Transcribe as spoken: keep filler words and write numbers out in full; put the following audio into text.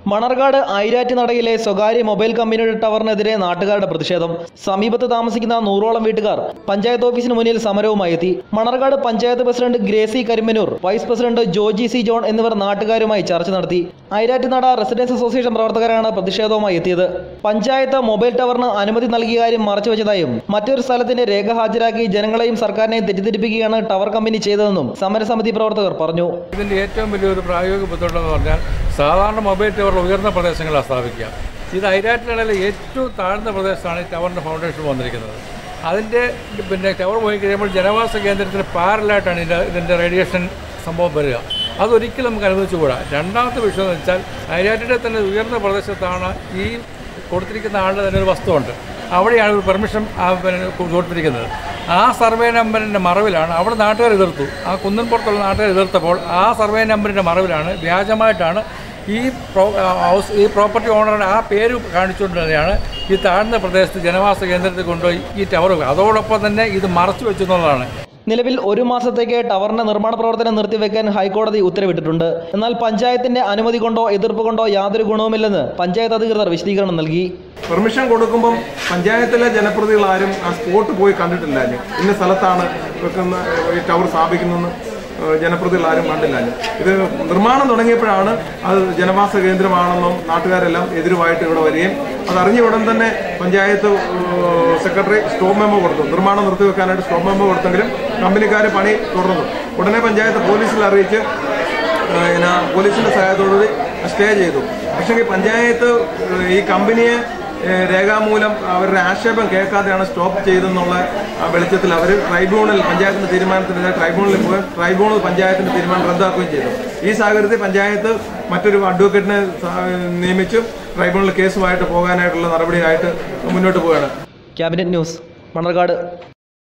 മണർകാട് ഐരാറ്റുനടയിലെ സ്വകാര്യ മൊബൈൽ കമ്പനിയുടെ ടവറിനെതിരെ നാട്ടുകാരുടെ പ്രതിഷേധം. സമീപത്ത് താമസിക്കുന്ന നൂറോളം വീട്ടുകാർ പഞ്ചായത്ത് ഓഫീസിന് മുന്നിൽ സമരവുമായി എത്തി. Manarcad panchayat president Gracy Karimanoor, vice president Joji C John എന്നിവർ നാട്ടുകാരുമായി ചർച്ച നടത്തി. ഐരാറ്റുനട റെസിഡൻസ് അസോസിയേഷൻ പ്രവർത്തകരാണ് പ്രതിഷേധവുമായി എത്തിയത്. പഞ്ചായത്ത് മൊബൈൽ ടവറിന് അനുമതി നൽകിയ കാര്യം മറച്ചുവെച്ചതായും മറ്റൊരു സ്ഥലത്തിന്റെ രേഖ ഹാജരാക്കി ജനങ്ങളെയും സർക്കാരിനെയും തെറ്റിദ്ധരിപ്പിക്കുകയാണ് ടവർ കമ്പനി ചെയ്തതെന്നും സമരസമിതി പ്രവർത്തകർ പറഞ്ഞു. ഇതിന്റെ ഏറ്റവും വലിയൊരു പ്രായോഗിക ബുദ്ധിമുട്ടെന്ന് പറഞ്ഞാൽ സാധാരണ മൊബൈൽ ടവർ ഉയർന്ന പ്രദേശങ്ങളാണ് സ്ഥാപിക്കുക. ഇത് ഐരാറ്റുനടയിലെ ഏറ്റവും താഴ്ന്ന പ്രദേശത്താണ് ഈ ടവറിൻ്റെ ഫൗണ്ടേഷൻ വന്നിരിക്കുന്നത്. അതിൻ്റെ പിന്നെ ടവർ പോയി കഴിയുമ്പോൾ ജനവാസ കേന്ദ്രത്തിന് പാരലായിട്ടാണ് ഇതിൻ്റെ ഇതിൻ്റെ റേഡിയേഷൻ സംഭവം വരിക. അതൊരിക്കലും നമുക്ക് അനുവദിച്ചുകൂടാ. രണ്ടാമത്തെ വിഷയം എന്ന് വെച്ചാൽ ഐരാറ്റുനടയിൽ തന്നെ ഉയർന്ന പ്രദേശത്താണ് ഈ കൊടുത്തിരിക്കുന്ന ആളുടെ തന്നെ ഒരു വസ്തുവുണ്ട്. അവിടെയാണ് ഒരു പെർമിഷൻ കൊടുത്തിരിക്കുന്നത്. ആ സർവേ നമ്പറിൻ്റെ മറവിലാണ് അവിടെ നാട്ടുകാർ എതിർത്തു. ആ കുന്നൻപുറത്തുള്ള നാട്ടുകാർ എതിർത്തപ്പോൾ ആ സർവേ നമ്പറിൻ്റെ മറവിലാണ് വ്യാജമായിട്ടാണ് ഈ ഹൗസ് ഈ പ്രോപ്പർട്ടി ഓണറുടെ ആ പേര് കാണിച്ചുകൊണ്ട് തന്നെയാണ് ഈ താഴ്ന്ന പ്രദേശത്ത് ജനവാസ കേന്ദ്രത്തിൽ കൊണ്ടുപോയി ഈ ടവർ. അതോടൊപ്പം തന്നെ ഇത് മറച്ചു വെച്ചെന്നുള്ളതാണ്. നിലവിൽ ഒരു മാസത്തേക്ക് ടവറിന്റെ നിർമ്മാണ പ്രവർത്തനം നിർത്തിവെക്കാൻ ഹൈക്കോടതി ഉത്തരവിട്ടിട്ടുണ്ട്. എന്നാൽ പഞ്ചായത്തിന്റെ അനുമതി കൊണ്ടോ എതിർപ്പ് കൊണ്ടോ യാതൊരു ഗുണവുമില്ലെന്ന് പഞ്ചായത്ത് അധികൃതർ വിശദീകരണം നൽകി. പെർമിഷൻ കൊടുക്കുമ്പം പഞ്ചായത്തിലെ ജനപ്രതിനിധികൾ ആരും ആ സ്പോട്ട് പോയി കണ്ടിട്ടില്ല. ഇന്ന സ്ഥലത്താണ് വെക്കുന്ന ഈ ടവർ സ്ഥാപിക്കുന്നതെന്ന് ജനപ്രതിനിധികൾ ആരും കണ്ടില്ല. ഇത് നിർമ്മാണം തുടങ്ങിയപ്പോഴാണ് അത് ജനവാസ കേന്ദ്രമാണെന്നും നാട്ടുകാരെല്ലാം എതിരുമായിട്ട് ഇവിടെ വരികയും അതറിഞ്ഞ ഉടൻ തന്നെ പഞ്ചായത്ത് സെക്രട്ടറി സ്റ്റോപ്പ് മെമ്മോ കൊടുത്തു. നിർമ്മാണം നിർത്തിവെക്കാനായിട്ട് സ്റ്റോപ്പ് മെമ്മോ കൊടുത്തെങ്കിലും കമ്പനിക്കാർ പണി തുടർന്നു. ഉടനെ പഞ്ചായത്ത് പോലീസിൽ അറിയിച്ച് പിന്നെ പോലീസിന്റെ സഹായത്തോടുകൂടി സ്റ്റേ ചെയ്തു. പക്ഷേ പഞ്ചായത്ത് ഈ കമ്പനിയെ രേഖാമൂലം അവരുടെ ആക്ഷേപം കേൾക്കാതെയാണ് സ്റ്റോപ്പ് ചെയ്തെന്നുള്ള വെളിച്ചത്തിൽ അവർ ട്രൈബ്യൂണൽ പഞ്ചായത്തിന്റെ തീരുമാനത്തിനെതിരെ ട്രൈബ്യൂണലിൽ പോയി ട്രൈബ്യൂണൽ പഞ്ചായത്തിന്റെ തീരുമാനം റദ്ദാക്കുകയും ചെയ്തു. ഈ സാഹചര്യത്തിൽ പഞ്ചായത്ത് മറ്റൊരു അഡ്വക്കേറ്റിനെ നിയമിച്ചു ട്രൈബ്യൂണൽ കേസുമായിട്ട് പോകാനായിട്ടുള്ള നടപടിയായിട്ട് മുന്നോട്ട് പോവുകയാണ്. Cabinet news, Manarcad.